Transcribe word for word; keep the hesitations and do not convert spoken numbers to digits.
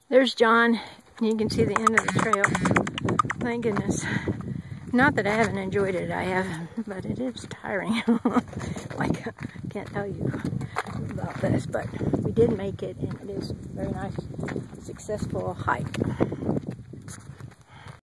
There's John. You can see the end of the trail. Thank goodness. Not that I haven't enjoyed it, I have, but it is tiring. Like, I can't tell you about this, but we did make it, and it is a very nice, successful hike.